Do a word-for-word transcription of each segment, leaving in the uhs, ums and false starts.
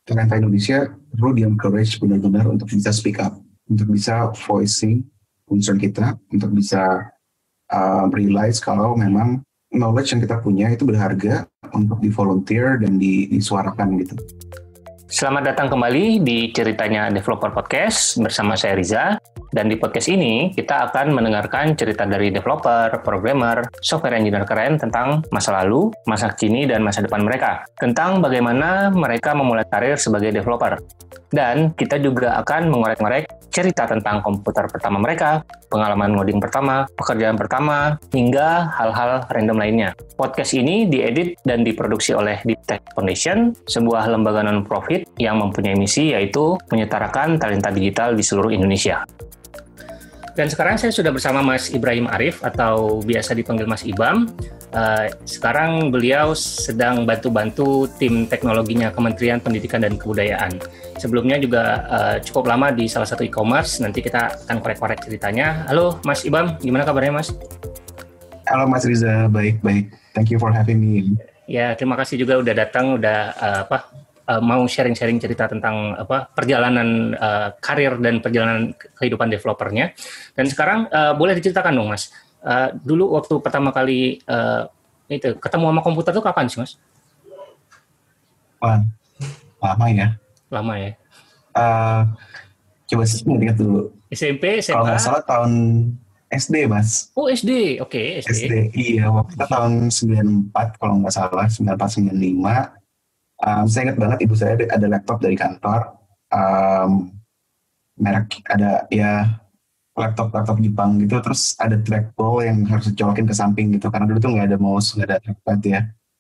talenta Indonesia perlu di-encourage benar-benar untuk bisa speak up, untuk bisa voicing concern kita, untuk bisa uh, realize kalau memang knowledge yang kita punya itu berharga untuk di-volunteer dan di, disuarakan gitu. Selamat datang kembali di Ceritanya Developer Podcast bersama saya Riza. Dan di podcast ini kita akan mendengarkan cerita dari developer, programmer, software engineer keren tentang masa lalu, masa kini, dan masa depan mereka. Tentang bagaimana mereka memulai karir sebagai developer. Dan kita juga akan mengorek-ngorek cerita tentang komputer pertama mereka, pengalaman ngoding pertama, pekerjaan pertama, hingga hal-hal random lainnya. Podcast ini diedit dan diproduksi oleh Deep Tech Foundation, sebuah lembaga non-profit yang mempunyai misi yaitu menyetarakan talenta digital di seluruh Indonesia. Dan sekarang saya sudah bersama Mas Ibrahim Arif atau biasa dipanggil Mas Ibam. Uh, sekarang beliau sedang bantu-bantu tim teknologinya Kementerian Pendidikan dan Kebudayaan. Sebelumnya juga uh, cukup lama di salah satu e-commerce. Nanti kita akan korek-korek ceritanya. Halo Mas Ibam, gimana kabarnya Mas? Halo Mas Riza, baik-baik. Thank you for having me. Ya, terima kasih juga udah datang, udah uh, apa? Uh, mau sharing-sharing cerita tentang apa perjalanan uh, karir dan perjalanan kehidupan developernya. Dan sekarang uh, boleh diceritakan dong Mas, uh, dulu waktu pertama kali uh, itu ketemu sama komputer tuh kapan sih Mas? Wah, lama ya. Lama ya. Uh, coba sih ingat dulu. S M P, S M A? Kalau nggak salah tahun S D Mas. Oh S D, oke okay, S D. S D, iya. Waktu itu tahun sembilan puluh empat kalau nggak salah, sembilan puluh empat sembilan puluh lima. Um, saya ingat banget ibu saya ada, ada laptop dari kantor, um, merek ada ya laptop-laptop Jepang gitu, terus ada trackball yang harus dicolokin ke samping gitu, karena dulu tuh nggak ada mouse, nggak ada trackpad ya.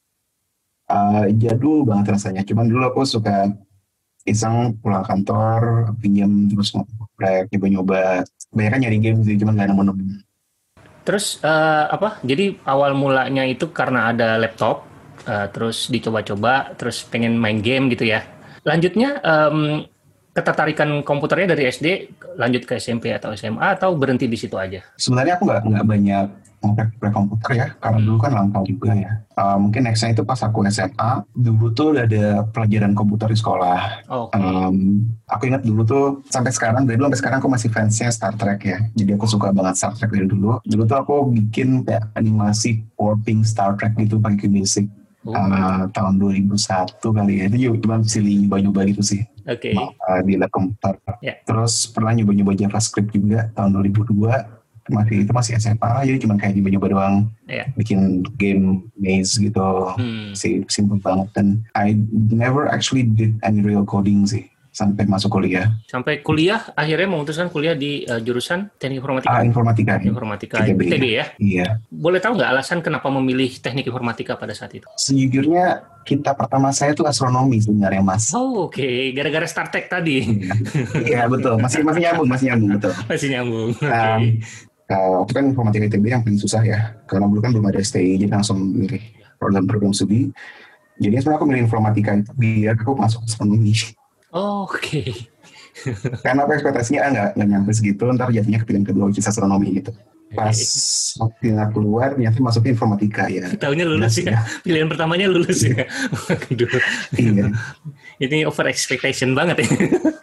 Uh, jadul banget rasanya, cuman dulu aku suka iseng pulang kantor, pinjam terus ngoprek, nyoba-nyoba, banyak kan nyari game sih, cuman nggak nemu-nemu. Terus uh, apa, jadi awal mulanya itu karena ada laptop, Uh, terus dicoba-coba, terus pengen main game gitu ya. Lanjutnya um, ketertarikan komputernya dari S D lanjut ke S M P atau S M A atau berhenti di situ aja? Sebenarnya aku nggak nggak banyak ngoprek komputer ya, karena dulu kan langka juga ya. Uh, mungkin nextnya itu pas aku S M A, dulu tuh udah ada pelajaran komputer di sekolah. Okay. Um, aku ingat dulu tuh sampai sekarang, dari dulu sampai sekarang aku masih fansnya Star Trek ya. Jadi aku suka banget Star Trek dari dulu. Dulu tuh aku bikin kayak animasi warping Star Trek gitu pakai Basic. Uh, tahun dua ribu satu kali ya, itu cuma silih nyoba-nyoba gitu sih. Oke. Okay. Uh, di lab komputer. Yeah. Terus pernah nyoba-nyoba JavaScript juga tahun dua ribu dua, masih itu masih S M A, jadi cuma kayak nyoba-nyoba doang. Yeah. Bikin game maze gitu, hmm. sih simple banget. Dan I never actually did any real coding sih sampai masuk kuliah. Sampai kuliah akhirnya memutuskan kuliah di uh, jurusan teknik informatika. Ah, informatika. Informatika I T B ya. Iya. Boleh tahu nggak alasan kenapa memilih teknik informatika pada saat itu? Sejujurnya kita pertama saya tuh astronomi sebenarnya Mas. Oh oke, okay. Gara-gara Star Trek tadi. Iya betul, masih masih nyambung, masih nyambung betul. Masih nyambung. Oke. Okay. Um, uh, itu kan informatika I T B yang paling susah ya, karena dulu kan belum ada S T I, jadi langsung milih program-program studi. Jadi sebenarnya aku milih informatika itu biar aku masuk astronomi. Oh, oke. Okay. Karena aku ekspektasinya nggak nggak nyampe segitu, ntar jadinya ke pilihan kedua which is astronomi gitu. Pas okay. waktu aku keluar, ternyata masuknya informatika ya. Tahunya lulus ya. ya. Pilihan pertamanya lulus ya. Aduh. Iya. Ini over expectation banget ya.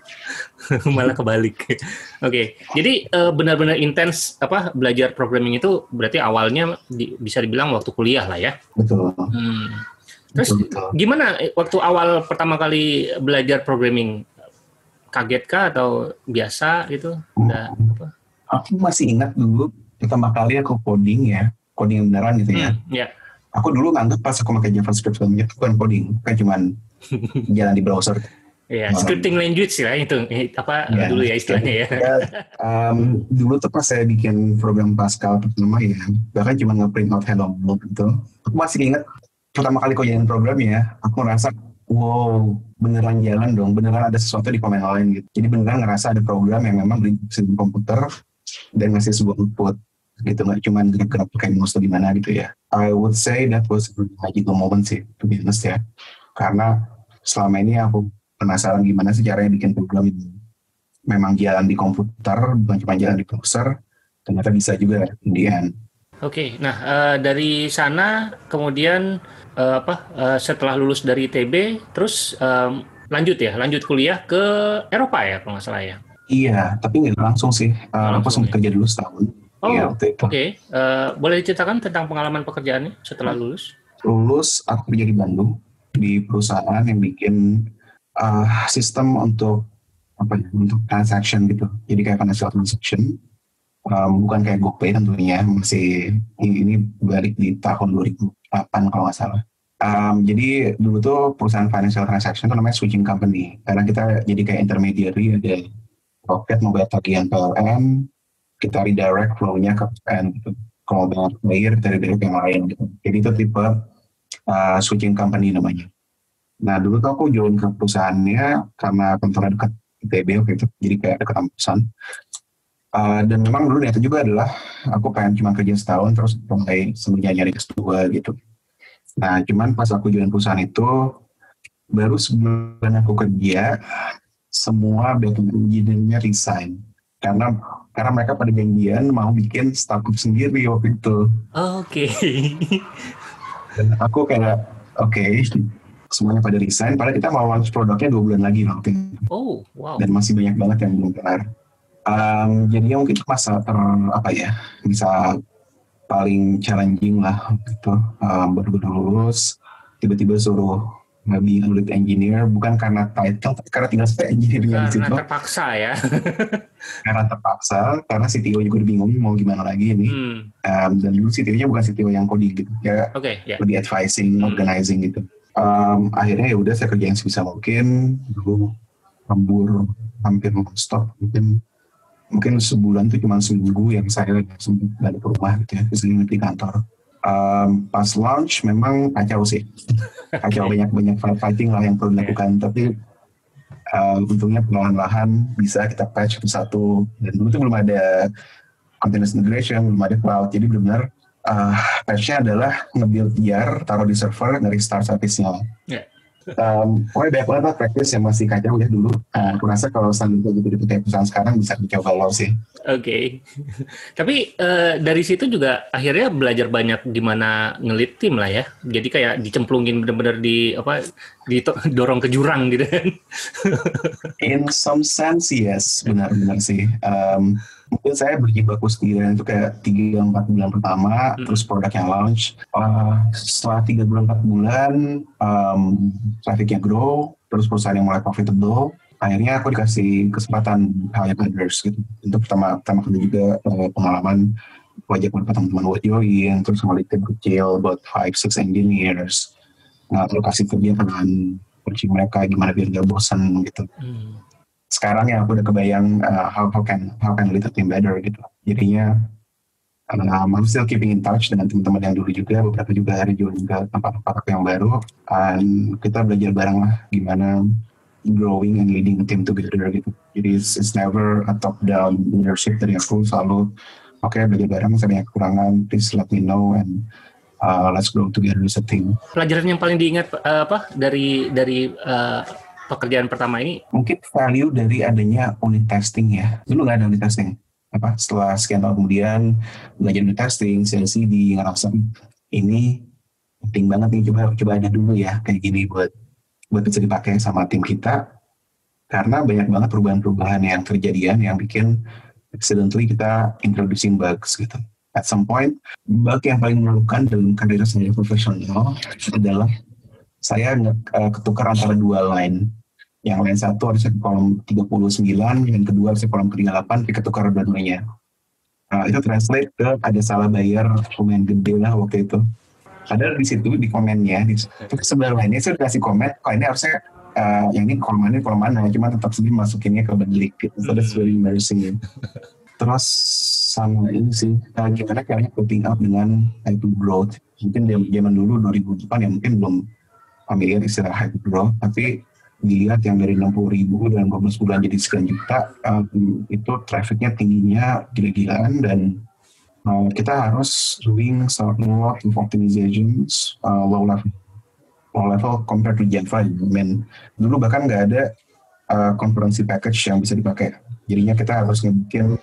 Malah kebalik. Oke. Okay. Jadi uh, benar-benar intens apa belajar programming itu berarti awalnya di, bisa dibilang waktu kuliah lah ya. Betul. Hmm. Terus gimana waktu awal pertama kali belajar programming? Kaget kah atau biasa gitu? Udah, apa? Aku masih ingat dulu pertama kali aku coding ya, coding beneran gitu ya. Hmm, yeah. Aku dulu nganggap pas aku pakai JavaScript sebelumnya itu bukan coding, bukan cuman jalan di browser. Iya, yeah, scripting language ya itu apa yeah, dulu ya istilahnya ya. ya um, dulu tuh pas saya bikin program Pascal pertama ya, bahkan cuma nge-print out hello world gitu. Aku masih ingat pertama kali coding program ya, aku ngerasa wow, beneran jalan dong, beneran ada sesuatu di komen lain gitu. Jadi beneran ngerasa ada program yang memang bisa di komputer dan ngasih sebuah output gitu, nggak cuma gerak-gerak pakai mouse atau gimana gitu ya. I would say that was a magical moment sih, to be honest ya. Karena selama ini aku penasaran gimana sih caranya bikin program yang memang jalan di komputer, bukan cuma jalan di browser, ternyata bisa juga in the end. Oke, okay, nah uh, dari sana kemudian uh, apa uh, setelah lulus dari I T B, terus um, lanjut ya, lanjut kuliah ke Eropa ya kalau nggak salah ya. Iya, tapi nggak langsung sih. Uh, aku sempat ya? kerja dulu setahun. Iya, Oh, oke. Okay. Uh, boleh diceritakan tentang pengalaman pekerjaannya setelah lulus? Lulus, aku kerja di Bandung di perusahaan yang bikin uh, sistem untuk apa ya, untuk transaction gitu. Jadi kayak financial transaction, um, bukan kayak GoPay tentunya. Masih ini balik di tahun dua ribu delapan kalau nggak salah. Um, jadi dulu tuh perusahaan financial transaction itu namanya switching company. Karena kita jadi kayak intermediary, ada Rocket membayar tagihan P L N, kita redirect flow-nya ke P N gitu. Kalau mau bayar dari redirect yang lain gitu. Jadi itu tipe uh, switching company namanya. Nah dulu tuh aku join ke perusahaannya karena kantornya dekat I T B gitu, jadi kayak dekat kampusan. Uh, dan memang dulu niatnya juga adalah aku pengen cuma kerja setahun terus mulai sebenarnya nyari S dua gitu. Nah cuman pas aku join perusahaan itu baru sebulan aku kerja, semua backend engineer-nya resign karena karena mereka pada janjian mau bikin startup sendiri waktu itu. Oke. Okay. Dan aku kayak oke, okay, semuanya pada resign. Padahal kita mau launch produknya dua bulan lagi nanti. Oh, wow. Dan masih banyak banget yang belum kelar. Um, jadi mungkin masa ter apa ya bisa paling challenging lah gitu. Um, baru-baru lulus, tiba-tiba suruh nge-be lead engineer, bukan karena title, tapi karena tinggal satu engineer-nya di situ. Karena terpaksa ya. Karena terpaksa, karena C T O juga bingung mau gimana lagi ini. Hmm. Um, dan dulu C T O-nya bukan C T O yang coding gitu, ya okay, yeah. lebih advising, hmm. organizing gitu. Um, akhirnya ya udah saya kerja yang sebisa mungkin, dulu lembur hampir non-stop, mungkin mungkin sebulan itu cuma seminggu yang saya sempat balik ke rumah gitu ya, kesini di kantor. Um, pas launch memang kacau sih, kacau okay. banyak-banyak fighting lah yang perlu dilakukan, yeah. tapi uh, untungnya perlahan-lahan bisa kita patch satu-satu, dan dulu tuh belum ada continuous integration, belum ada cloud, jadi benar-benar uh, patch-nya adalah nge-build jar, taruh di server, dari start service-nya. Yeah. Um, pokoknya banyak banget lah practice yang masih kacau ya dulu. Uh, aku rasa kalau standar gitu di perusahaan sekarang bisa dicoba low sih. Oke, okay. Tapi uh, dari situ juga akhirnya belajar banyak gimana ngelit tim lah ya. Jadi kayak dicemplungin benar-benar di apa, didorong ke jurang gitu kan. In some sense yes, benar-benar sih. Um, mungkin saya berjibaku sendiri itu kayak tiga empat bulan pertama, hmm. terus produk yang launch. Uh, setelah tiga bulan empat bulan, um, trafficnya grow, terus perusahaan yang mulai profitable. Akhirnya aku dikasih kesempatan hire others gitu. Untuk pertama pertama kali juga uh, pengalaman wajah beberapa teman-teman buat join, terus sama tim kecil about five six engineers. Nah, terus kasih kerjaan coaching mereka gimana biar gak bosan gitu. Hmm. Sekarang ya aku udah kebayang uh, how how can how can lead a team better gitu. Jadinya uh, I'm still keeping in touch dengan teman-teman yang dulu juga, beberapa juga hari join juga tempat-tempat aku yang baru. Dan kita belajar bareng lah gimana growing and leading a team together gitu. Jadi it's, it's never a top down leadership dari aku, selalu oke okay, belajar bareng, saya banyak kekurangan, please let me know and uh, let's grow together as a team. Pelajaran yang paling diingat uh, apa dari dari uh, pekerjaan pertama ini? Mungkin value dari adanya unit testing ya. Dulu nggak ada unit testing. Apa setelah sekian tahun kemudian belajar unit testing, C I D, ngerasa ini penting banget nih, coba coba ada dulu ya kayak gini buat buat bisa dipakai sama tim kita, karena banyak banget perubahan-perubahan yang terjadian yang bikin accidentally kita introducing bugs gitu. At some point, bug yang paling memalukan dalam karir saya profesional adalah saya uh, ketukar antara dua line. Yang line satu harusnya ke kolom tiga puluh sembilan, yang kedua harusnya kolom tiga puluh delapan, ketukar dua-duanya. Uh, itu translate ke ada salah bayar lumayan gede lah waktu itu. Padahal di situ di komennya di sebelah lainnya saya dikasih komen kalau ini harusnya uh, yang ini kolom mana kolom mana, cuma tetap sendiri masukinnya ke balik gitu. So that's very embarrassing. Terus sama ini sih uh, gimana caranya coping up dengan hyper growth. Mungkin zaman dulu dua ribu delapan ya mungkin belum familiar istilah hyper growth, tapi dilihat yang dari enam puluh ribu dalam dua belas bulan jadi sekian juta, uh, itu trafficnya tingginya gila-gilaan dan Uh, kita harus doing some lot of optimizations uh, low level, low level compared to Gen five. I mean, dulu bahkan nggak ada uh, concurrency package yang bisa dipakai. Jadinya kita harus ngebikin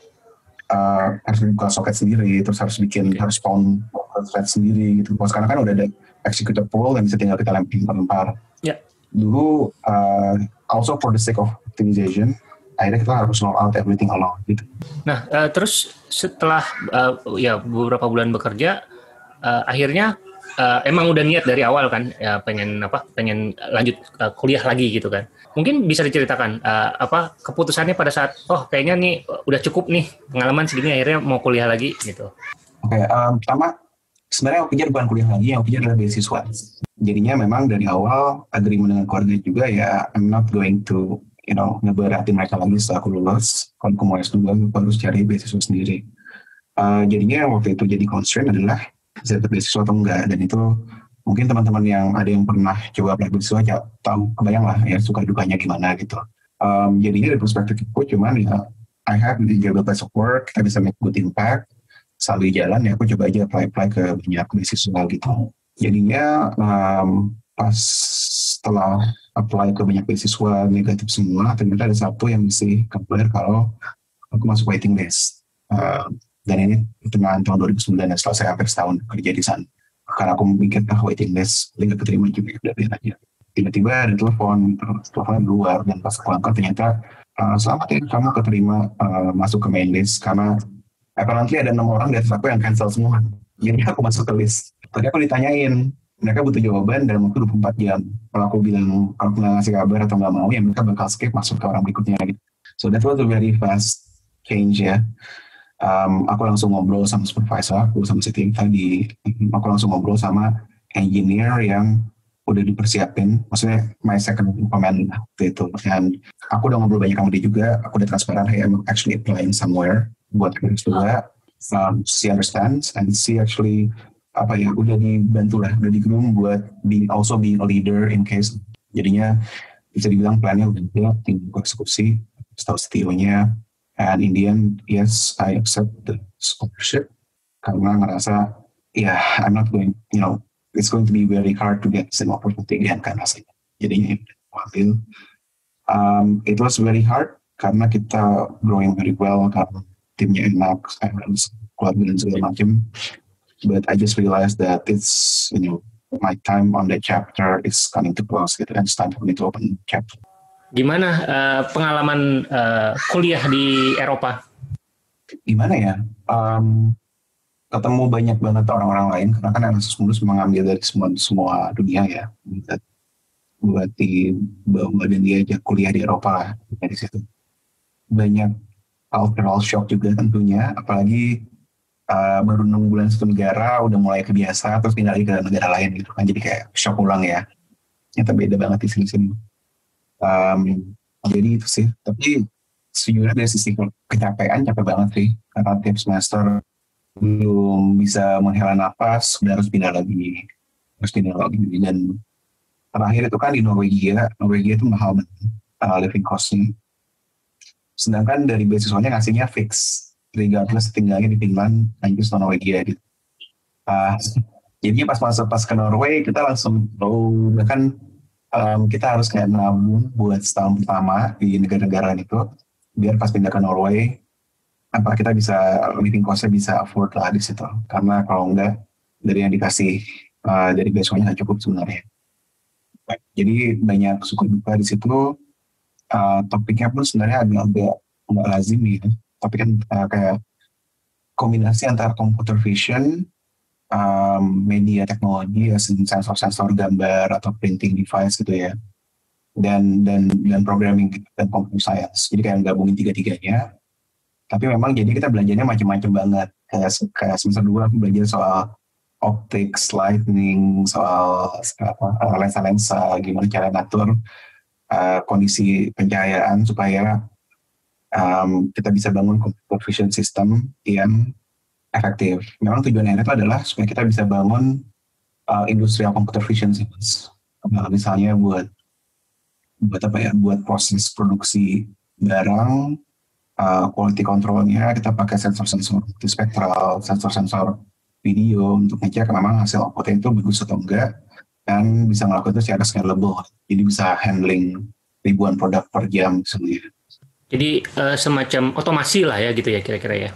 uh, harus buka soket sendiri, terus harus bikin okay. harus spawn thread sendiri gitu. Kalau sekarang kan udah ada executor pool yang bisa tinggal kita lempar-lempar. Yeah. Dulu uh, also for the sake of optimization, akhirnya kita harus roll out everything alone gitu. Nah, uh, terus setelah uh, ya beberapa bulan bekerja, uh, akhirnya uh, emang udah niat dari awal kan, ya pengen apa, pengen lanjut uh, kuliah lagi gitu kan. Mungkin bisa diceritakan uh, apa keputusannya pada saat, oh kayaknya nih udah cukup nih pengalaman segini, akhirnya mau kuliah lagi gitu. Oke, okay, um, pertama sebenarnya yang pikir bukan kuliah lagi, yang pikir adalah beasiswa. Jadinya memang dari awal agreement dengan keluarga juga ya, I'm not going to you know, ngeberatin mereka lagi setelah aku lulus. Kalau aku mau S dua, aku harus cari beasiswa sendiri. Uh, jadinya waktu itu jadi constraint adalah bisa dapat beasiswa atau enggak. Dan itu mungkin teman-teman yang ada yang pernah coba apply beasiswa ya tahu, kebayang lah ya suka dukanya gimana gitu. Um, jadinya dari perspektif aku cuman ya I have the enjoyable place of work, kita bisa make good impact. Selalu jalan ya aku coba aja apply-apply ke banyak beasiswa gitu. Jadinya um, pas setelah apply ke banyak beasiswa negatif semua, ternyata ada satu yang mesti kabar kalau aku masuk waiting list. Uh, dan ini pertengahan tahun dua ribu sembilan, setelah saya hampir setahun kerja di sana. Karena aku mikir, ah waiting list, paling gak keterima juga, udah biar aja. Tiba-tiba ada telepon, teleponnya keluar, dan pas aku angkat ternyata, uh, selamat ya kamu keterima uh, masuk ke main list, karena apparently ada enam orang di atas aku yang cancel semua. Jadi aku masuk ke list. Tadi aku ditanyain, mereka butuh jawaban dalam waktu dua puluh empat jam. Kalau aku bilang, kalau aku nggak ngasih kabar atau nggak mau, ya mereka bakal skip masuk ke orang berikutnya. Gitu. So that was a very fast change ya. Um, aku langsung ngobrol sama supervisor aku, sama si tim tadi. Aku langsung ngobrol sama engineer yang udah dipersiapin. Maksudnya my second command waktu itu. Dan aku udah ngobrol banyak sama dia juga. Aku udah transparan, hey, I'm actually applying somewhere buat S dua. Um, she understands and she actually apa ya udah dibantu lah, udah di-groom buat being, also being a leader in case. Jadinya bisa dibilang plannya udah ada, tinggal eksekusi, setahu C T O-nya, and in the end, yes, I accept the scholarship karena ngerasa, ya, yeah, I'm not going, you know, it's going to be very hard to get same opportunity again kan rasanya. Jadinya ambil. Um, it was very hard karena kita growing very well, karena timnya enak, keluarga dan segala macam. But I just realized that it's, you know, my time on that chapter is coming to close gitu, and it's time for me to open chapter. Gimana uh, pengalaman uh, kuliah di Eropa? Gimana ya? Um, ketemu banyak banget orang-orang lain, karena kan Erasmus Mundus mengambil dari semua semua dunia ya. Buat dibawa dan diajak kuliah di Eropa dari situ. Banyak cultural shock juga tentunya, apalagi Uh, baru enam bulan satu negara udah mulai kebiasa terus pindah lagi ke negara lain gitu kan, jadi kayak shock ulang ya, ternyata beda banget di sini-sini. Um, jadi itu sih, tapi sejujurnya dari sisi kecapean capek banget sih, karena tiap semester belum bisa menghela nafas, udah harus pindah lagi harus pindah lagi dan terakhir itu kan di Norwegia. Norwegia itu mahal banget uh, living costnya, sedangkan dari beasiswanya ngasihnya fix regardless tinggalnya di Finland, lanjut ke Norwegia gitu. Uh, jadinya pas masuk pas ke Norway kita langsung, oh bahkan um, kita harus kayak nabung buat setahun pertama di negara-negara itu, biar pas pindah ke Norway, apa kita bisa living cost-nya bisa afford lah di situ. Karena kalau enggak dari yang dikasih uh, dari beasiswanya nggak cukup sebenarnya. Jadi banyak suka duka di situ. Uh, topiknya pun sebenarnya agak-agak nggak lazim gitu. Tapi kan uh, kayak kombinasi antara computer vision, um, media teknologi, ya, sensor-sensor gambar atau printing device gitu ya, dan dan dan programming dan computer science. Jadi kayak gabungin tiga-tiganya. Tapi memang jadi kita belajarnya macam-macam banget. Kayak, kayak semester dua aku belajar soal optics, lighting, soal apa, lensa-lensa, gimana cara ngatur uh, kondisi pencahayaan supaya Um, kita bisa bangun computer vision system yang efektif. Memang tujuannya itu adalah supaya kita bisa bangun uh, industrial computer vision systems. Uh, misalnya buat buat apa ya? Buat proses produksi barang, uh, quality controlnya kita pakai sensor-sensor multispektral, sensor-sensor video untuk ngecek memang hasil outputnya itu bagus atau enggak, dan bisa ngelakuin itu secara scalable. Jadi bisa handling ribuan produk per jam sebenarnya. Jadi uh, semacam otomasi lah ya gitu ya kira-kira ya.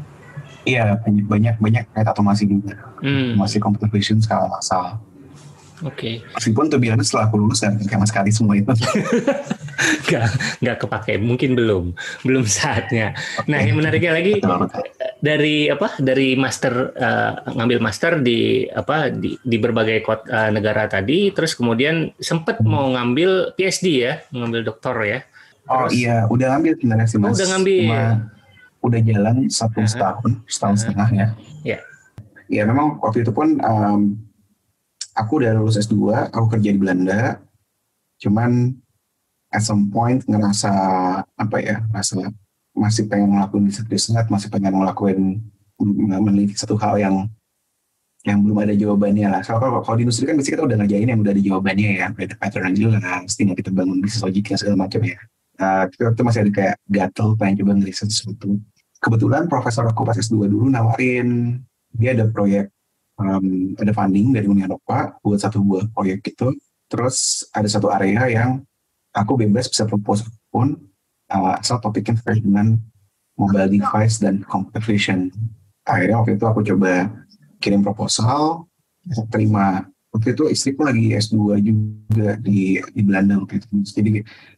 Iya, banyak banyak banyak kayak otomasi juga. Hmm. Otomasi computer vision skala massal. Oke. Okay. Meskipun tuh bilang setelah aku lulus dan sama sekali semua itu. Nggak, nggak kepake, mungkin belum, belum saatnya. Okay. Nah, yang menariknya lagi betul, betul. dari apa? Dari master uh, ngambil master di apa di, di berbagai kota, uh, negara tadi, terus kemudian sempat hmm. mau ngambil P H D ya, ngambil doktor ya. Terus, oh iya, udah ngambil sebenarnya sih Mas. Oh, udah ngambil. Cuma udah jalan satu uh-huh. setahun, setahun uh-huh. setengah ya. Ya. Ya memang waktu itu pun um, aku udah lulus S dua, aku kerja di Belanda. Cuman at some point ngerasa apa ya, ngerasa masih pengen ngelakuin riset-riset, masih pengen ngelakuin meneliti satu hal yang yang belum ada jawabannya lah. Soalnya kalau, kalau di industri kan biasanya kita udah ngerjain yang udah ada jawabannya ya, ada pattern yang jelas, tinggal kita bangun bisnis logiknya segala macam ya. Uh, kita, kita masih ada kayak gatel pengen coba ngeriset sesuatu. Kebetulan profesor aku pas S dua dulu nawarin, dia ada proyek, um, ada funding dari Uni Eropa buat satu buah proyek gitu. Terus ada satu area yang aku bebas bisa propose pun uh, asal topiknya terkait dengan mobile device dan computer vision. Akhirnya waktu itu aku coba kirim proposal, terima. Waktu itu istriku lagi S dua juga di di Belanda waktu itu. Jadi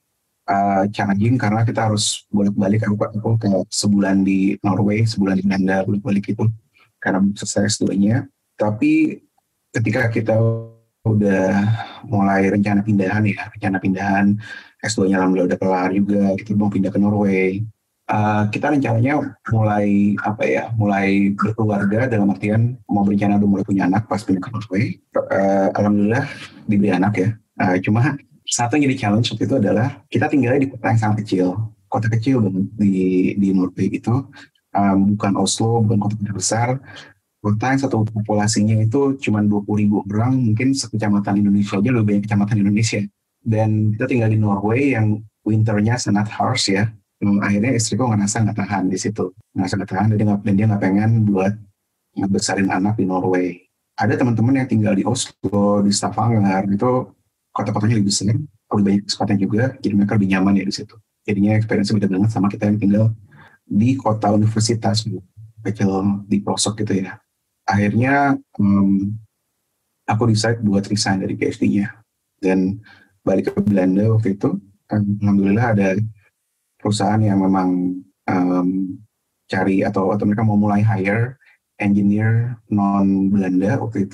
uh, challenging karena kita harus bolak-balik. Aku, aku kayak sebulan di Norway, sebulan di Belanda, bolak-balik itu karena belum selesai S dua-nya. Tapi ketika kita udah mulai rencana pindahan ya, rencana pindahan S dua-nya alhamdulillah udah kelar juga, kita mau pindah ke Norway. Uh, kita rencananya mulai apa ya, mulai berkeluarga dalam artian mau berencana udah mulai punya anak pas pindah ke Norway. Uh, alhamdulillah diberi anak ya. Uh, cuma satu yang jadi challenge waktu itu adalah kita tinggalnya di kota yang sangat kecil, kota kecil banget di di Norway itu, um, bukan Oslo, bukan kota besar. Kota yang satu populasinya itu cuma dua puluh ribu orang, mungkin sekecamatan Indonesia aja lebih banyak kecamatan Indonesia. Dan kita tinggal di Norway yang winternya sangat harsh ya. Hmm, akhirnya istriku ngerasa nggak tahan di situ, ngerasa nggak tahan dan dia nggak dan dia nggak pengen buat ngebesarin anak di Norway. Ada teman-teman yang tinggal di Oslo, di Stavanger, itu kota-kotanya lebih besar, lebih banyak kesempatan juga, jadi mereka lebih nyaman ya di situ. Jadinya experience beda banget sama kita yang tinggal di kota universitas, kecil di pelosok gitu ya. Akhirnya um, aku decide buat resign dari P H D-nya dan balik ke Belanda waktu itu. Alhamdulillah ada perusahaan yang memang um, cari atau atau mereka mau mulai hire engineer non Belanda waktu itu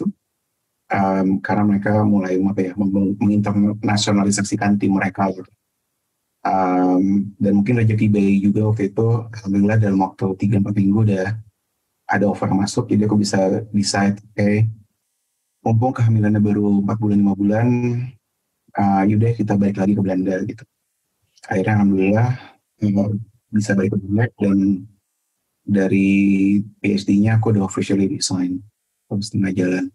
um, karena mereka mulai apa ya menginternasionalisasikan tim mereka gitu. Um, dan mungkin rezeki bayi juga waktu itu. Alhamdulillah dalam waktu tiga empat minggu udah ada offer masuk, jadi aku bisa decide, oke, okay, mumpung kehamilannya baru empat bulan lima bulan, uh, yaudah kita balik lagi ke Belanda gitu. Akhirnya alhamdulillah uh, bisa balik ke Belanda dan dari P H D-nya aku udah officially resign terus setengah jalan.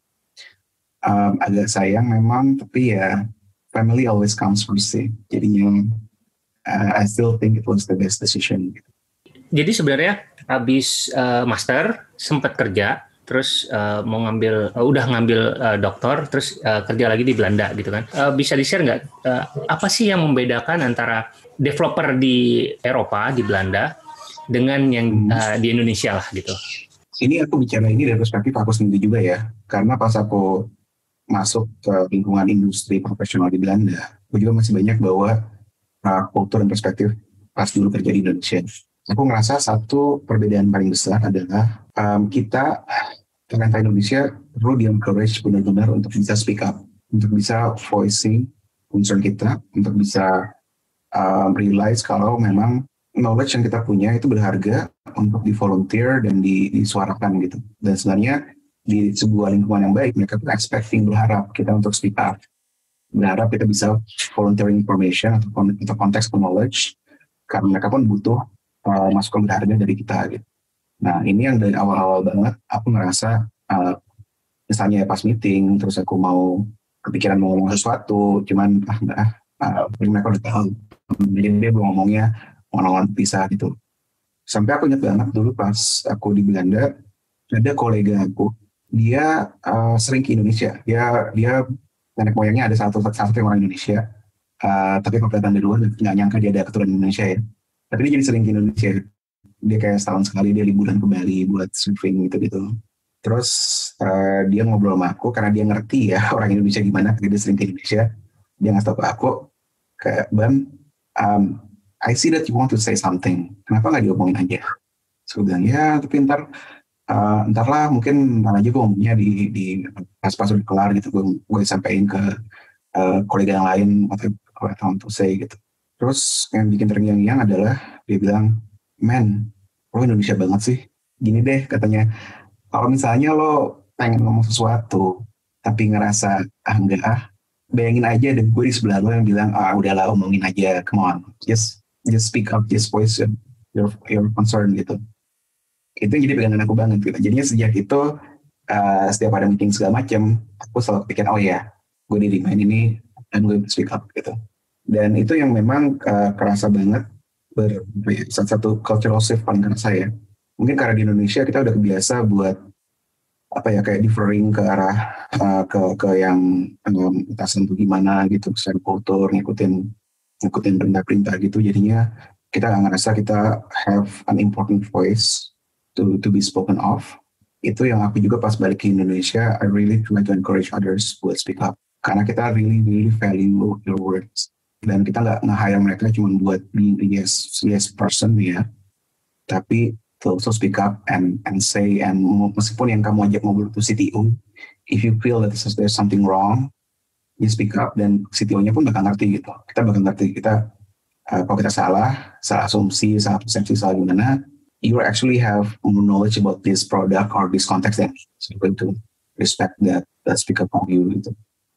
Um, agak sayang memang, tapi ya family always comes first sih. Jadinya uh, I still think it was the best decision gitu. Jadi sebenarnya habis uh, master sempat kerja, terus uh, mau ngambil, uh, udah ngambil uh, doktor, terus uh, kerja lagi di Belanda gitu kan. Uh, bisa di-share nggak uh, apa sih yang membedakan antara developer di Eropa, di Belanda, dengan yang uh, di Indonesia lah gitu? Ini aku bicara ini dari perspektif aku sendiri juga ya, karena pas aku masuk ke lingkungan industri profesional di Belanda, aku juga masih banyak bawa uh, kultur dan perspektif pas dulu kerja di Indonesia. Aku ngerasa satu perbedaan paling besar adalah um, kita, pemerintah Indonesia perlu di-encourage benar-benar untuk bisa speak up, untuk bisa voicing concern kita, untuk bisa um, realize kalau memang knowledge yang kita punya itu berharga untuk di-volunteer dan di, disuarakan gitu. Dan sebenarnya di sebuah lingkungan yang baik, mereka tuh expecting, berharap kita untuk speak up, berharap kita bisa volunteer information atau, atau konteks knowledge, karena mereka pun butuh Uh, masukan berharga dari kita gitu. Nah ini yang dari awal-awal banget aku ngerasa uh, misalnya pas meeting terus aku mau kepikiran mau ngomong sesuatu cuman ah enggak ah uh, mereka udah tahu jadi dia belum ngomongnya ngomong pisah gitu. Sampai aku ingat banget dulu pas aku di Belanda ada kolega aku dia uh, sering ke Indonesia, dia dia nenek moyangnya ada satu satu orang Indonesia uh, tapi kalau kelihatan dari luar nggak nyangka dia ada keturunan Indonesia ya. Tapi dia jadi sering ke Indonesia. Dia kayak setahun sekali dia liburan ke Bali buat surfing gitu-gitu. Terus uh, dia ngobrol sama aku karena dia ngerti ya orang Indonesia gimana, karena dia sering ke Indonesia. Dia ngasih tau ke aku, kayak Bam, um, I see that you want to say something. Kenapa nggak diomongin aja? So, gue bilang, ya tapi ntar, uh, ntar lah mungkin ntar aja gue ngomongnya di, di pas-pas udah kelar gitu. Gue, gue sampaikan ke uh, kolega yang lain, what I want to say gitu. Terus yang bikin terngiang-ngiang adalah, dia bilang, man, lo Indonesia banget sih. Gini deh katanya, kalau misalnya lo pengen ngomong sesuatu, tapi ngerasa, ah enggak ah, bayangin aja dan gue di sebelah lo yang bilang, ah udahlah omongin aja, come on, just just speak up, just voice your your concern gitu. Itu yang jadi pegangan aku banget gitu. Jadinya sejak itu uh, setiap ada meeting segala macam, aku selalu pikir, oh ya, gue di main ini dan gue speak up gitu. Dan itu yang memang uh, kerasa banget ber, salah satu cultural shift paling kerasa ya. Mungkin karena di Indonesia kita udah kebiasa buat apa ya kayak differing ke arah uh, ke ke yang um, atasan tuh gimana gitu, secara kultur ngikutin ngikutin perintah-perintah gitu, jadinya kita nggak ngerasa kita have an important voice to to be spoken of. Itu yang aku juga pas balik ke Indonesia, I really try to encourage others buat speak up karena kita really really value your words dan kita nggak nge-hire mereka cuma buat being a yes yes person ya, tapi to also speak up and and say, and meskipun yang kamu ajak ngobrol itu C T O, if you feel that there's something wrong, you speak up dan C T O-nya pun bakal ngerti gitu. Kita bakal ngerti kita uh, kalau kita salah, salah asumsi, salah persepsi, salah gimana, you actually have more knowledge about this product or this context dan so you're going to respect that that speak up from you gitu.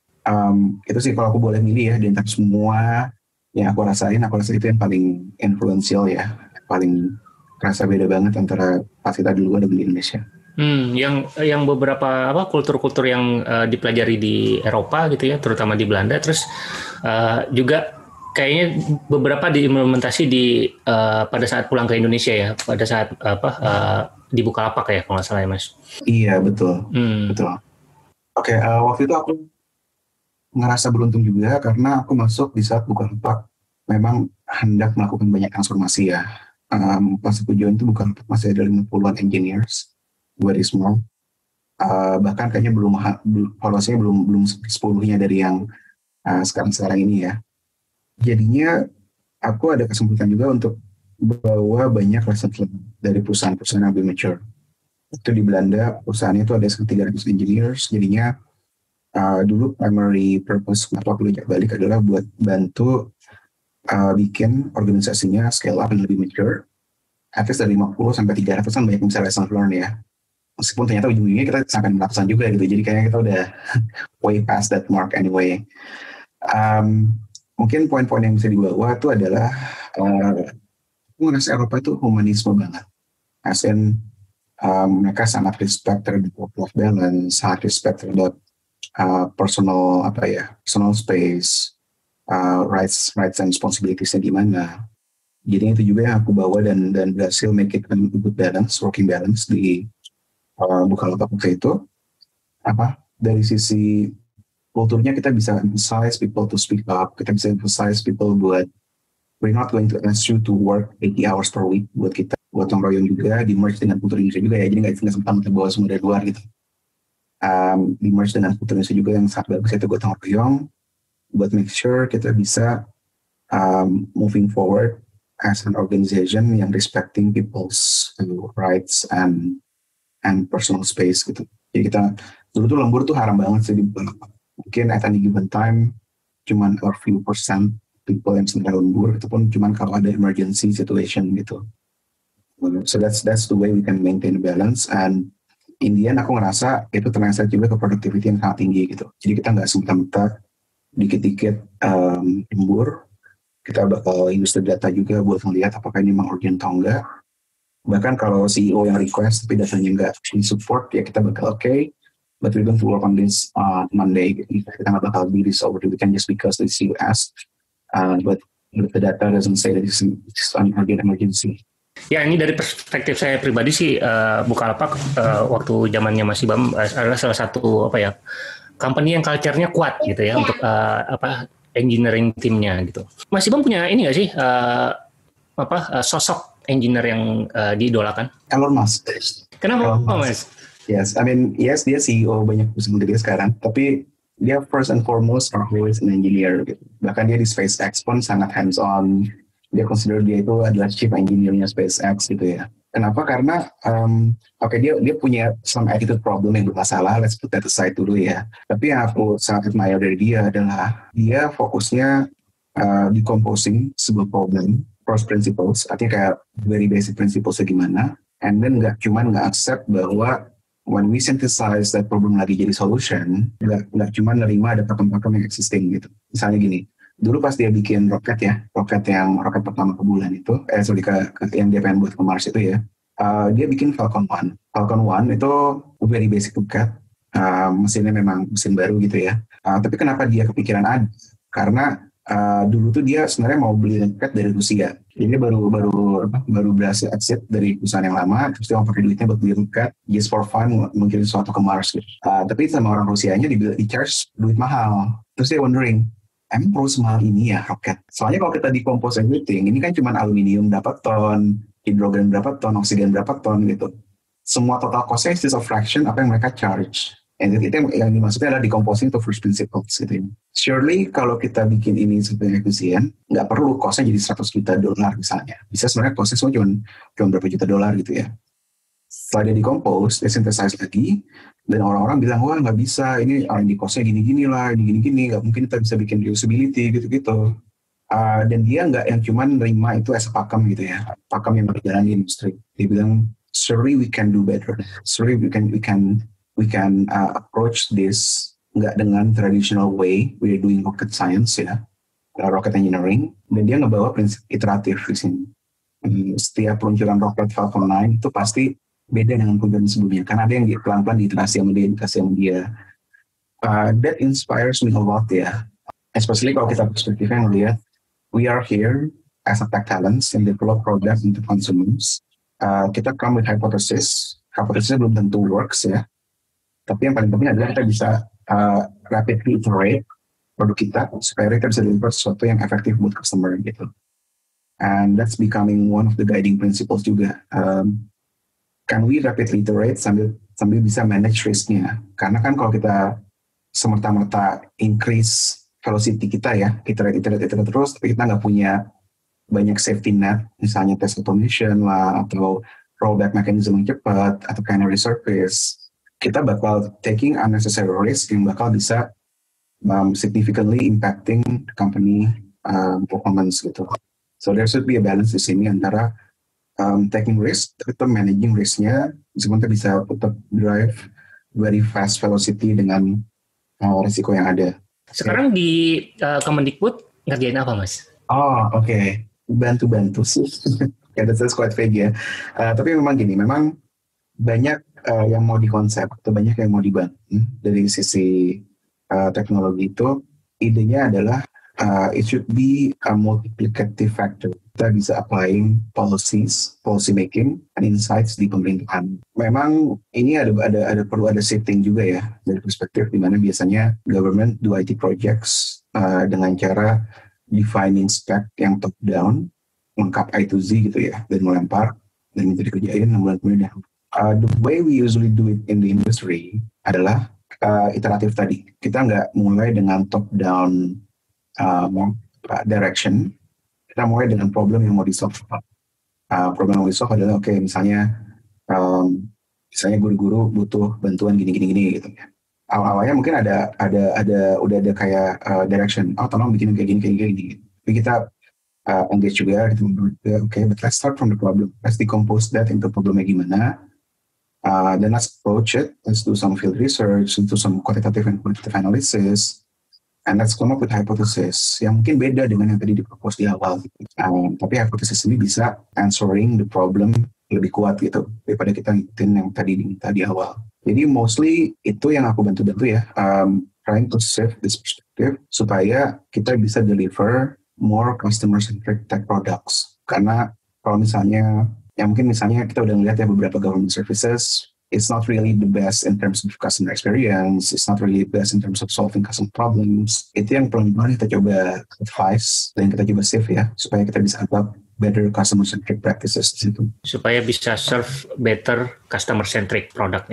Um, itu sih kalau aku boleh milih ya di antara semua yang aku rasain, aku rasa itu yang paling influential ya, paling rasa beda banget antara pas kita di luar dan di Indonesia. Hmm, yang yang beberapa apa kultur-kultur yang uh, dipelajari di Eropa gitu ya, terutama di Belanda, terus uh, juga kayaknya beberapa diimplementasi di uh, pada saat pulang ke Indonesia ya, pada saat apa uh, di Bukalapak ya kalau nggak salah ya Mas. Iya betul, hmm. betul. Oke, okay, uh, waktu itu aku ngerasa beruntung juga karena aku masuk di saat Bukalapak memang hendak melakukan banyak transformasi ya. Um, pas aku join itu bukan masih ada lima puluhan engineers, very small. Uh, bahkan kayaknya belum valuasinya belum belum sepuluhnya dari yang uh, sekarang sekarang ini ya. Jadinya aku ada kesempatan juga untuk bawa banyak lesson dari perusahaan-perusahaan yang lebih mature. Itu di Belanda perusahaannya itu ada sekitar tiga ratus engineers. Jadinya uh, dulu primary purpose waktu aku diajak balik adalah buat bantu Uh, bikin organisasinya scale up dan lebih mature. At least dari lima puluh sampai tiga ratus kan banyak yang bisa lesson learn ya. Meskipun ternyata ujung-ujungnya kita sampai enam ratusan juga gitu. Jadi kayaknya kita udah way past that mark anyway. Um, mungkin poin-poin yang bisa dibawa itu adalah uh, aku ngerasa Eropa itu humanisme banget. As in um, mereka sangat respect terhadap work-life balance, sangat respect terhadap uh, personal apa ya, personal space, Uh, rights, rights and responsibilities-nya gimana. Jadi itu juga yang aku bawa dan dan berhasil make it a good balance, working balance di uh, Bukalapak waktu itu. Apa dari sisi kulturnya kita bisa emphasize people to speak up, kita bisa emphasize people buat we're not going to ask you to work eighty hours per week buat kita, buat royong juga, di merge dengan kultur Indonesia juga ya, jadi nggak sempat kita bawa semua dari luar gitu. Um, di merge dengan kultur Indonesia juga yang sangat bagus itu gotong royong, buat make sure kita bisa um, moving forward as an organization yang respecting people's uh, rights and and personal space gitu. Jadi kita dulu tuh lembur tuh haram banget sih di mungkin at any given time cuman a few percent people yang sebenarnya lembur, itu pun cuman kalau ada emergency situation gitu. So that's that's the way we can maintain balance, and in the end aku ngerasa itu translate juga ke productivity yang sangat tinggi gitu. Jadi kita nggak semata-mata dikit-dikit um, lembur, kita bakal use the data juga buat melihat apakah ini memang urgent atau enggak. Bahkan kalau C E O yang request tapi datanya enggak di-support, ya kita bakal oke, okay, but we're going to work on this on Monday. Kita nggak bakal do this over the weekend just because the C E O asked, uh, but the data doesn't say that it's an urgent emergency. Ya, ini dari perspektif saya pribadi sih, uh, Bukalapak uh, waktu zamannya Mas Ibam uh, adalah salah satu apa ya, company yang culture-nya kuat gitu ya, untuk uh, apa engineering timnya gitu. Mas Ibam punya ini nggak sih uh, apa uh, sosok engineer yang uh, diidolakan? Elon Musk. Kenapa Elon Musk. Mas? Yes, I mean, yes dia C E O banyak perusahaan gede sekarang, tapi dia first and foremost always an engineer. Gitu. Bahkan dia di SpaceX pun sangat hands-on. Dia consider dia itu adalah chief engineer-nya SpaceX gitu ya. Kenapa? Karena um, oke okay, dia dia punya some attitude problem yang bermasalah. Let's put that aside dulu ya. Tapi yang aku sangat admire dari dia adalah dia fokusnya uh, decomposing sebuah problem, first principles. Artinya kayak very basic principles gimana. And then nggak cuma nggak accept bahwa when we synthesize that problem lagi jadi solution, nggak nggak cuma nerima ada pakem-pakem yang existing gitu. Misalnya gini, dulu pas dia bikin roket ya, roket yang roket pertama ke bulan itu, eh sorry ke, ke yang dia pengen buat ke Mars itu ya, uh, dia bikin Falcon one. Falcon one itu very basic roket, uh, mesinnya memang mesin baru gitu ya. Uh, tapi kenapa dia kepikiran ada? Karena Uh, dulu tuh dia sebenarnya mau beli roket dari Rusia. Jadi dia baru baru apa, baru berhasil exit dari perusahaan yang lama, terus dia mau pakai duitnya buat beli roket just for fun, mengirim sesuatu ke Mars gitu. Uh, tapi sama orang Rusianya di, di charge duit mahal. Terus dia wondering, emang perlu semahal ini ya roket? Soalnya kalau kita decompose everything, ini kan cuma aluminium berapa ton, hidrogen berapa ton, oksigen berapa ton gitu. Semua total cost-nya is just a fraction apa yang mereka charge. And itu yang, yang dimaksudnya adalah decomposing to first principles gitu. Surely kalau kita bikin ini supaya efisien, nggak perlu cost-nya jadi seratus juta dolar misalnya. Bisa sebenarnya cost-nya cuma, cuma berapa juta dolar gitu ya. Setelah dia decompose, dia synthesize lagi, dan orang-orang bilang, wah nggak bisa, ini R and D cost-nya gini-gini lah, ini gini-gini, nggak mungkin kita bisa bikin reusability gitu-gitu. Uh, dan dia nggak yang cuma nerima itu as a pakem gitu ya, pakem yang berjalan di industri. Dia bilang, surely we can do better. Surely we can we can we can uh, approach this nggak dengan traditional way we are doing rocket science ya, uh, rocket engineering. Dan dia ngebawa prinsip iteratif di sini. Um, setiap peluncuran roket Falcon nine itu pasti beda dengan peluncuran sebelumnya, karena ada yang pelan-pelan diiterasi sama dia, dikasih sama dia. Uh, that inspires me a lot ya, especially kalau kita perspektifnya ngelihat we are here as a tech talents and develop product into consumers. Uh, kita come with hypothesis, hypothesisnya belum tentu works ya. Tapi yang paling penting adalah kita bisa uh, rapidly iterate produk kita supaya kita bisa deliver sesuatu yang efektif buat customer gitu. And that's becoming one of the guiding principles juga. Um, can we rapidly iterate sambil sambil bisa manage risk-nya? Karena kan kalau kita semerta-merta increase velocity kita ya, iterate, iterate, iterate terus, tapi kita nggak punya banyak safety net, misalnya test automation lah, atau rollback mechanism yang cepat, atau canary service, kita bakal taking unnecessary risk yang bakal bisa um, significantly impacting company um, performance gitu. So there should be a balance di sini antara um, taking risk, tetap managing risknya, meskipun kita bisa tetap drive very fast velocity dengan uh, risiko yang ada. Sekarang di uh, Kemendikbud ngerjain apa, Mas? Oh, oke. Okay. Bantu-bantu sih. Ya, that's quite vague ya. Uh, tapi memang gini, memang banyak uh, yang mau dikonsep atau banyak yang mau dibangun dari sisi uh, teknologi itu. Idenya adalah uh, it should be a multiplicative factor. Kita bisa applying policies, policy making, and insights di pemerintahan. Memang ini ada ada ada perlu ada shifting juga ya dari perspektif di mana biasanya government do I T projects uh, dengan cara defining spec yang top down, lengkap A to Z gitu ya, dan melempar dan minta dikerjain enam bulan kemudian. Uh, the way we usually do it in the industry adalah uh, iteratif tadi. Kita nggak mulai dengan top down um, direction. Kita mulai dengan problem yang mau di-solve. Uh, problem yang mau di-solve adalah, oke, okay, misalnya um, misalnya guru-guru butuh bantuan gini-gini gitu ya. Awal-awalnya mungkin ada ada ada udah ada kayak uh, direction. Oh, tolong bikin kayak gini kayak gini. Tapi kita uh, engage juga, gitu. Oke, okay, but let's start from the problem. Let's decompose that into problemnya gimana. Uh, then let's approach it. Let's do some field research, do some quantitative and quantitative analysis. And let's come up with hypothesis yang mungkin beda dengan yang tadi dipropose di awal. Um, tapi hypothesis ini bisa answering the problem lebih kuat gitu daripada kita ngikutin yang tadi diminta di awal. Jadi mostly itu yang aku bantu-bantu ya, um, trying to save this perspective supaya kita bisa deliver more customer-centric tech products. Karena kalau misalnya, ya mungkin misalnya kita udah ngeliat ya beberapa government services, it's not really the best in terms of customer experience. It's not really the best in terms of solving customer problems. Itu yang pelan-pelan kita coba advise dan kita coba save ya, supaya kita bisa adopt better customer-centric practices di situ. Supaya bisa serve better customer-centric product ya.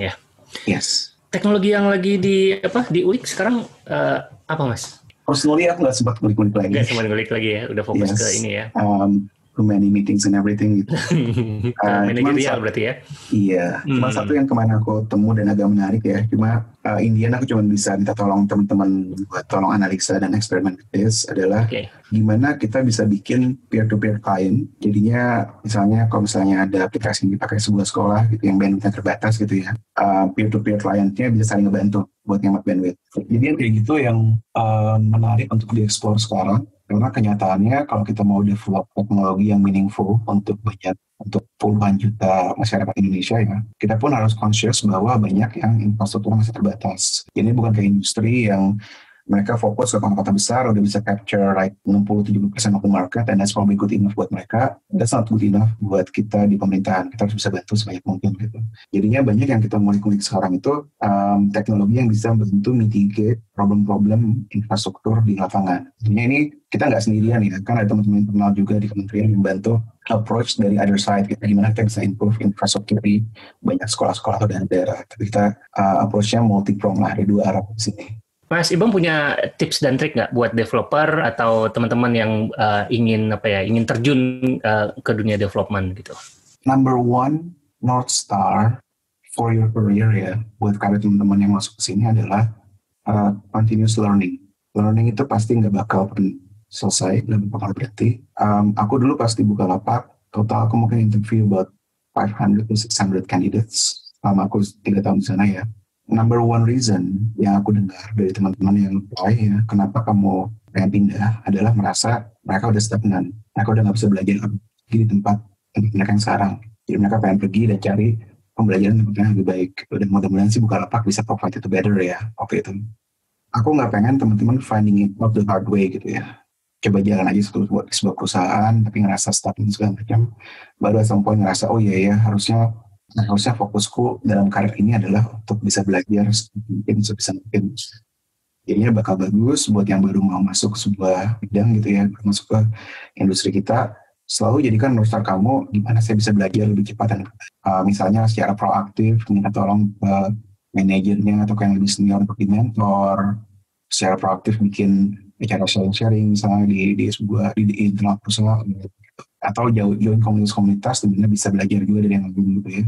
Yes. Teknologi yang lagi di apa diulik sekarang uh, apa Mas? Personally aku nggak sempat ngulik-ngulik lagi. Nggak sempat ngulik lagi ya, udah fokus yes. ke ini ya. Um, too many meetings and everything gitu. uh, manajerial berarti ya? Iya, hmm. cuma satu yang kemarin aku temu dan agak menarik ya, cuma uh, Indian aku cuma bisa minta tolong teman-teman buat tolong analisa dan eksperimen this adalah okay. gimana kita bisa bikin peer-to-peer client. Jadinya misalnya kalau misalnya ada aplikasi yang dipakai sebuah sekolah gitu yang bandwidth terbatas gitu ya, uh, peer-to-peer clientnya bisa saling ngebantu buat ngemat bandwidth. Jadi yang kayak gitu yang uh, menarik untuk dieksplor sekarang. Karena kenyataannya kalau kita mau develop teknologi yang meaningful untuk banyak, untuk puluhan juta masyarakat Indonesia ya, kita pun harus conscious bahwa banyak yang infrastruktur masih terbatas. Ini bukan kayak industri yang mereka fokus ke kota-kota besar, udah bisa capture like enam puluh sampai tujuh puluh persen of the market, and that's probably good enough buat mereka. That's not good enough buat kita di pemerintahan. Kita harus bisa bantu sebanyak mungkin gitu. Jadinya banyak yang kita ngulik-ngulik sekarang itu um, teknologi yang bisa membantu mitigate problem-problem infrastruktur di lapangan. Tentunya ini kita nggak sendirian ya, kan ada teman-teman internal juga di kementerian yang membantu approach dari other side, gitu. Gimana kita bisa improve infrastruktur di banyak sekolah-sekolah atau daerah. Tapi kita uh, approach-nya multi-prong lah, ada dua arah di sini. Mas Ibang punya tips dan trik nggak buat developer atau teman-teman yang uh, ingin apa ya ingin terjun uh, ke dunia development gitu? Number one North Star for your career ya buat karir teman-teman yang masuk ke sini adalah uh, continuous learning. Learning itu pasti nggak bakal selesai, nggak bakal berhenti. Um, aku dulu pasti buka lapak, total aku mungkin interview about five hundred to six hundred candidates selama aku tiga tahun di sana ya. Number one reason yang aku dengar dari teman-teman yang apply ya, kenapa kamu pengen pindah adalah merasa mereka udah stagnan, mereka udah nggak bisa belajar lagi di tempat tempat mereka yang sekarang. Jadi mereka pengen pergi dan cari pembelajaran tempat yang lebih baik. Dan mudah-mudahan sih Bukalapak bisa provide itu better ya waktu itu. Aku nggak pengen teman-teman finding it out the hard way gitu ya. Coba jalan aja sebuah, sebuah perusahaan tapi ngerasa stagnan segala macam. Baru at some point ngerasa oh iya ya harusnya Nah, harusnya fokusku dalam karir ini adalah untuk bisa belajar mungkin sebisa mungkin. Jadinya bakal bagus buat yang baru mau masuk ke sebuah bidang gitu ya, masuk ke industri kita. Selalu jadikan North Star kamu, gimana saya bisa belajar lebih cepat dan uh, misalnya secara proaktif, minta tolong ke uh, manajernya atau ke yang lebih senior untuk di mentor, secara proaktif bikin acara sharing-sharing misalnya di, di sebuah di, di internal perusahaan gitu. Atau jauh join komunitas-komunitas dimana bisa belajar juga dari yang lebih gitu ya.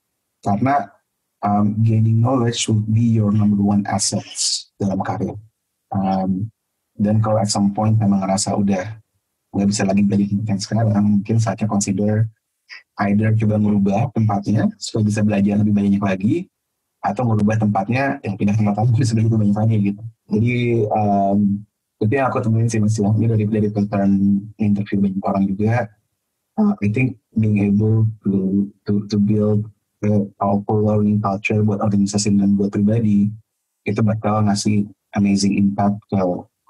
Karena um, gaining knowledge should be your number one assets dalam karir. Um, dan kalau at some point memang ngerasa udah nggak bisa lagi belajar yang sekarang, mungkin saatnya consider either coba merubah tempatnya supaya bisa belajar lebih banyak lagi, atau merubah tempatnya yang pindah tempat lain bisa belajar lebih banyak lagi gitu. Jadi um, itu yang aku temuin sih masih ini dari dari pattern interview banyak orang juga. Uh, I think being able to to to build a powerful learning culture buat organisasi dan buat pribadi itu bakal ngasih amazing impact ke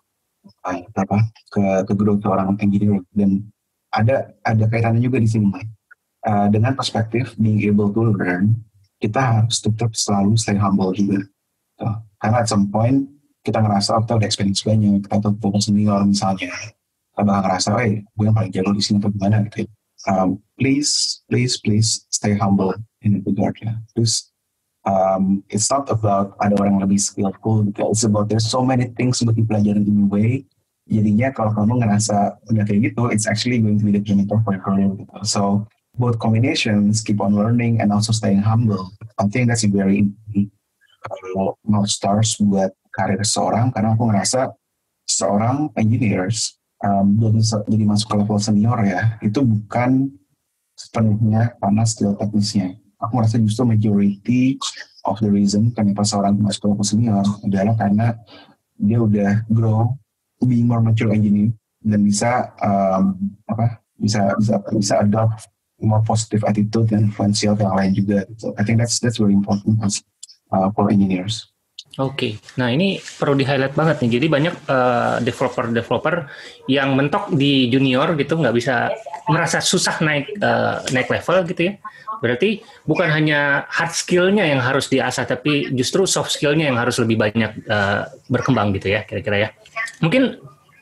uh, apa ke ke growth seorang engineer. Dan ada ada kaitannya juga di sini uh, dengan perspektif being able to learn, kita harus tetap selalu stay humble juga. Uh, karena at some point kita ngerasa oh, kita udah experience banyak, kita tuh fokus senior misalnya, kita bakal ngerasa, eh, gue yang paling jago di sini atau gimana gitu. Um, please, please, please stay humble in that regard ya. Terus, um, it's not about ada orang yang lebih skillful, gitu. It's about there's so many things buat dipelajarin in a way. Jadinya kalau kamu ngerasa udah kayak gitu, it's actually going to be the mentor for your career. Gitu. So both combinations, keep on learning and also staying humble. I think that's very important. Kalau North Stars buat karir seorang, karena aku ngerasa seorang engineers um, jadi, jadi masuk ke level senior ya, itu bukan sepenuhnya karena skill teknisnya. Aku merasa justru majority of the reason kenapa seorang masuk ke level senior adalah karena dia udah grow, being more mature engineer dan bisa um, apa bisa bisa bisa adopt more positive attitude dan influential ke yang lain juga. So I think that's that's very important uh, for engineers. Oke, okay. Nah ini perlu di-highlight banget nih. Jadi banyak uh, developer-developer yang mentok di junior gitu, nggak bisa merasa susah naik uh, naik level gitu ya. Berarti bukan hanya hard skill-nya yang harus diasah, tapi justru soft skill-nya yang harus lebih banyak uh, berkembang gitu ya, kira-kira ya. Mungkin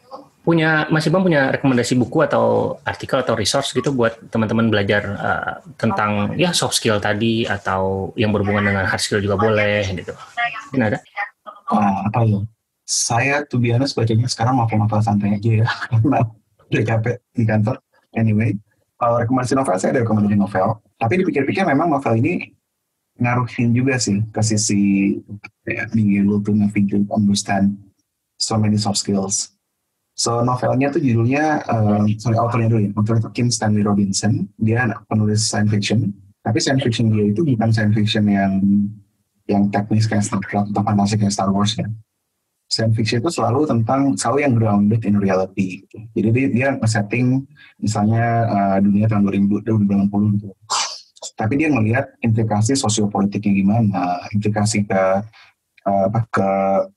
punya Mas Ibam punya rekomendasi buku atau artikel atau resource gitu buat teman-teman belajar uh, tentang ya soft skill tadi atau yang berhubungan dengan hard skill juga boleh gitu. Ini ada? Uh, apa ya? Saya to be honest bacanya sekarang novel-novel santai aja ya karena udah capek di kantor. Anyway, kalau rekomendasi novel saya ada rekomendasi novel. Tapi dipikir-pikir memang novel ini ngaruhin juga sih ke sisi ya, being able to navigate, understand so many soft skills. So novelnya tuh judulnya, uh, sorry authornya dulu ya, authornya Kim Stanley Robinson. Dia penulis science fiction, tapi science fiction dia itu bukan science fiction yang yang teknis kayak Star Trek atau fantasi kayak Star Wars ya. Science fiction itu selalu tentang selalu yang grounded in reality. Gitu. Jadi dia, dia nge-setting misalnya uh, dunia tahun dua ribu delapan puluh gitu. Tapi dia ngelihat implikasi sosiopolitiknya gimana, implikasi ke uh, apa ke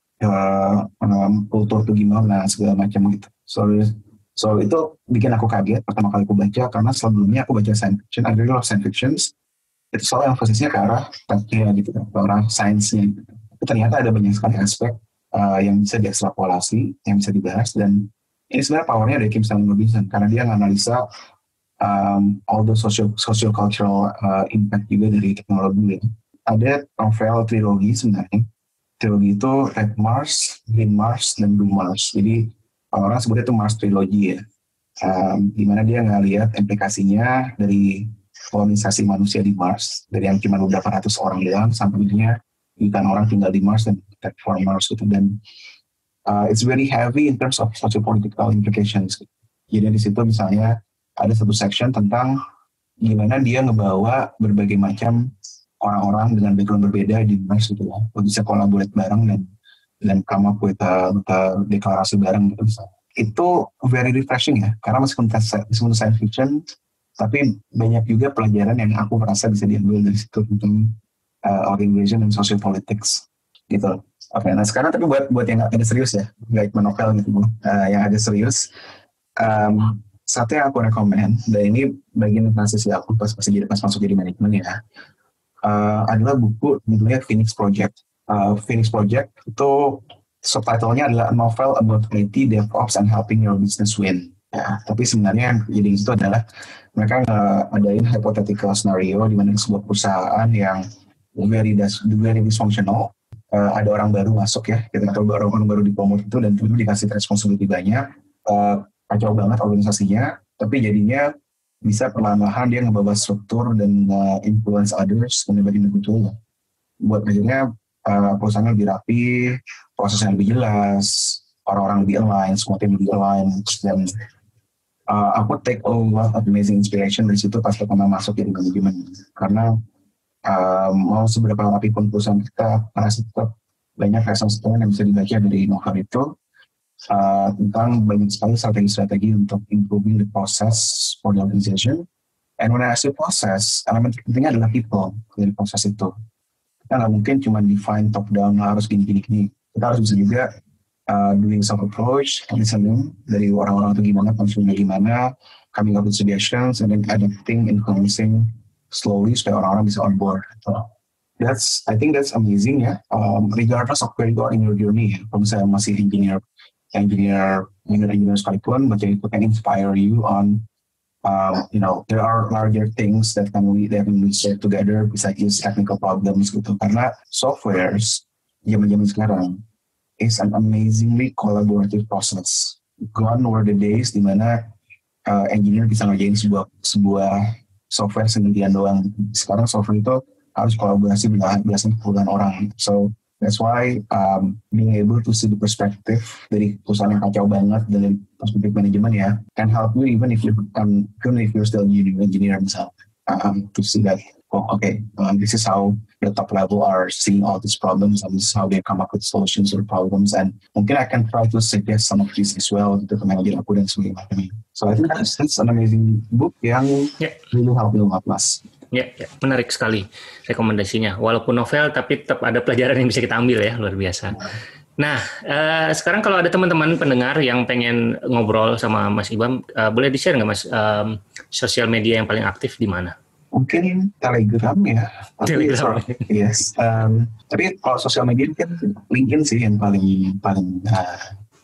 Uh, um, kultur itu gimana segala macam gitu. So, so itu bikin aku kaget pertama kali aku baca karena sebelumnya aku baca science fiction, I really love science fictions. Itu selalu emphasisnya ke arah tekniknya gitu, ke arah sainsnya. Gitu. Tapi ternyata ada banyak sekali aspek uh, yang bisa diekstrapolasi, yang bisa dibahas dan ini sebenarnya powernya dari Kim Stanley Robinson karena dia menganalisa um, all the social social cultural uh, impact juga dari teknologi. Ya. Ada novel trilogi sebenarnya. Trilogi itu Red Mars, Green Mars, dan Blue Mars. Jadi orang sebutnya itu Mars Trilogy ya. Um, di mana dia ngelihat implikasinya dari kolonisasi manusia di Mars. Dari yang cuma beberapa ratus orang doang sampai akhirnya jutaan orang tinggal di Mars dan terraform Mars gitu. Dan uh, it's very heavy in terms of socio-political implications. Jadi di situ misalnya ada satu section tentang gimana dia ngebawa berbagai macam orang-orang dengan background berbeda di Mars gitu ya, bisa kolaborate bareng dan dan come up with a, with a deklarasi bareng gitu. Itu very refreshing ya, karena meskipun meskipun science fiction, tapi banyak juga pelajaran yang aku merasa bisa diambil dari situ tentang uh, organization dan social politics gitu. Oke, nah sekarang tapi buat buat yang agak serius ya, nggak cuma novel gitu, uh, yang agak serius, um, satu yang aku rekomend, dan ini bagian transisi aku pas pas jadi pas masuk jadi manajemen ya. Uh, adalah buku judulnya Phoenix Project. Uh, Phoenix Project itu subtitlenya adalah a novel about I T, DevOps, and helping your business win. Ya, tapi sebenarnya jadi itu adalah mereka ngadain hypothetical scenario di mana sebuah perusahaan yang very very dysfunctional. Uh, ada orang baru masuk ya, kita tahu orang orang baru dipromot itu dan itu dikasih responsibility banyak. Uh, kacau banget organisasinya, tapi jadinya bisa perlahan-lahan dia ngebawa struktur dan uh, influence others menjadi betul buat akhirnya uh, perusahaan lebih rapi, prosesnya lebih jelas, orang-orang lebih align, semua tim lebih align dan uh, aku take a lot of amazing inspiration dari situ pas pertama masuk jadi manajemen karena uh, mau seberapa rapi pun perusahaan kita masih tetap banyak resource yang bisa dibaca dari novel itu. Uh, tentang banyak sekali strategi-strategi untuk improving the process for the organization. And when I say process, elemen terpentingnya adalah people dari proses itu. Kita nggak mungkin cuma define top down harus gini-gini. Kita harus bisa juga uh, doing some approach, listening dari orang-orang itu gimana, konsumennya gimana, coming up with suggestions, and then adapting, influencing slowly supaya orang-orang bisa on board. So, that's, I think that's amazing ya. Um, regardless of where you are in your journey, ya. Kalau misalnya masih engineer engineer, engineer, engineer sekalipun, baca itu can inspire you on, um, you know, there are larger things that can we that can we share together besides technical problems gitu. Karena softwares zaman-zaman sekarang is an amazingly collaborative process. Gone were the days di mana uh, engineer bisa ngerjain sebuah sebuah software sendirian doang. Sekarang software itu harus kolaborasi belasan puluhan orang. So that's why um, being able to see the perspective dari perusahaan yang kacau banget dari perspektif manajemen ya can help you even if you um, even if you're still junior engineer misalnya um, to see that oh okay um, this is how the top level are seeing all these problems and this is how they come up with solutions or problems and mungkin I can try to suggest some of these as well gitu ke manajer aku dan sebagainya. So I think that's, that's an amazing book yang yeah. really help me a lot mas. Ya, ya, menarik sekali rekomendasinya. Walaupun novel, tapi tetap ada pelajaran yang bisa kita ambil ya, luar biasa. Nah, uh, sekarang kalau ada teman-teman pendengar yang pengen ngobrol sama Mas Ibam, uh, boleh di-share nggak Mas, um, sosial media yang paling aktif di mana? Mungkin Telegram ya. Telegram. Tapi, yes. Um, tapi kalau sosial media kan LinkedIn sih yang paling paling uh,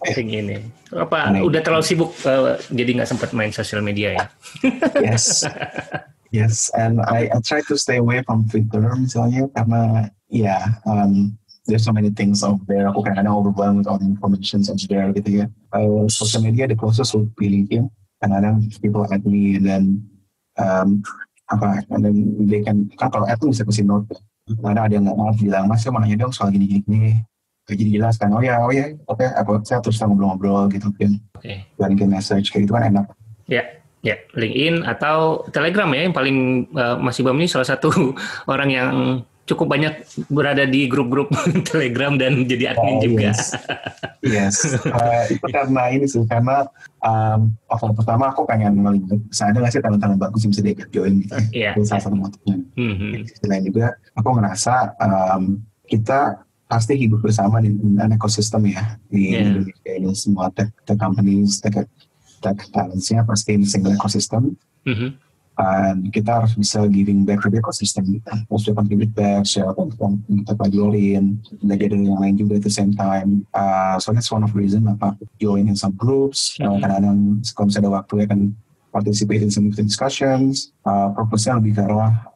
LinkedIn. Apa nah, udah terlalu sibuk uh, jadi nggak sempat main sosial media ya? Yes, yes, and I, I try to stay away from Twitter misalnya karena ya yeah, um, there's so many things out there. Aku kadang-kadang overwhelmed with all the information out there gitu ya. Uh, social media the closest would be LinkedIn. Kadang-kadang people add me and then um, apa, and then they can kan kalau add tuh bisa kasih note. Kadang ada yang nggak mau bilang mas, saya mau nanya dong soal gini-gini. Jadi jelas kan, oh ya, oh ya, oke, okay, aku saya terus ngobrol-ngobrol gitu kan. Oke. Okay. Dan message kayak gitu kan enak. Ya, ya, LinkedIn atau Telegram ya yang paling uh, Mas Ibam ini salah satu orang yang cukup banyak berada di grup-grup Telegram dan jadi admin oh, juga. Yes, yes. Uh, itu karena ini sih, karena um, awal pertama aku pengen melihat, ada nggak sih talent-talent bagus yang bisa diajak join gitu. Iya. Itu salah satu motifnya. Mm-hmm. Di lain juga, aku ngerasa um, kita pasti hidup bersama di dalam ekosistem ya di yeah. Indonesia ini semua tech, tech companies, tech, tech talentsnya pasti di single ekosistem. Mm-hmm. Dan kita harus bisa giving back to the ekosistem. Harus bisa contribute back, share tentang kita pelajarin, belajar dari yang lain juga at the same time. Uh, so that's one of the reason apa join in some groups. Mm-hmm. Uh, kadang-kadang kalau misalnya ada waktu ya kan participate in some discussions. Uh, purpose-nya lebih ke arah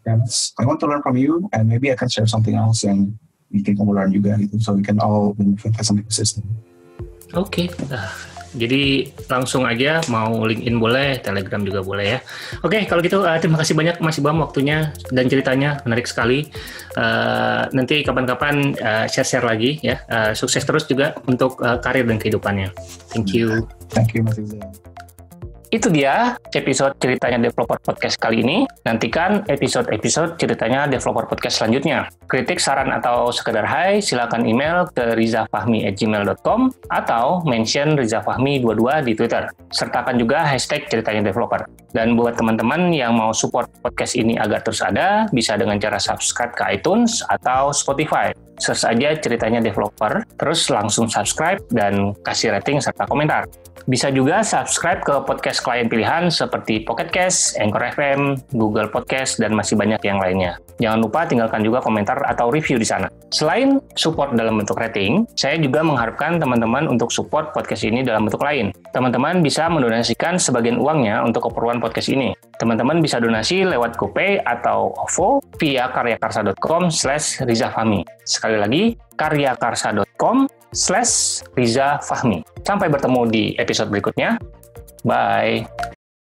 I want to learn from you and maybe I can share something else yang bikin kamu learn juga gitu, so we can all benefit as an ecosystem. Oke, okay. nah, jadi langsung aja mau LinkedIn boleh, Telegram juga boleh ya. Oke, okay, kalau gitu uh, terima kasih banyak Mas Ibam waktunya dan ceritanya menarik sekali. Uh, nanti kapan-kapan uh, share-share lagi ya. Uh, sukses terus juga untuk uh, karir dan kehidupannya. Thank you. Thank you Mas Ibam. Itu dia episode ceritanya Developer Podcast kali ini. Nantikan episode-episode ceritanya Developer Podcast selanjutnya. Kritik, saran, atau sekedar hai, silakan email ke rizafahmi at gmail dot com atau mention rizafahmi dua puluh dua di Twitter. Sertakan juga hashtag ceritanya developer. Dan buat teman-teman yang mau support podcast ini agar terus ada, bisa dengan cara subscribe ke iTunes atau Spotify. Search aja ceritanya developer, terus langsung subscribe dan kasih rating serta komentar. Bisa juga subscribe ke podcast klien pilihan seperti Pocket Cast, Anchor F M, Google Podcast, dan masih banyak yang lainnya. Jangan lupa tinggalkan juga komentar atau review di sana. Selain support dalam bentuk rating, saya juga mengharapkan teman-teman untuk support podcast ini dalam bentuk lain. Teman-teman bisa mendonasikan sebagian uangnya untuk keperluan podcast ini. Teman-teman bisa donasi lewat GoPay atau OVO via karyakarsa dot com slash rizafahmi. Sekali lagi, karyakarsa dot com slash rizafahmi. Sampai bertemu di episode berikutnya. Bye.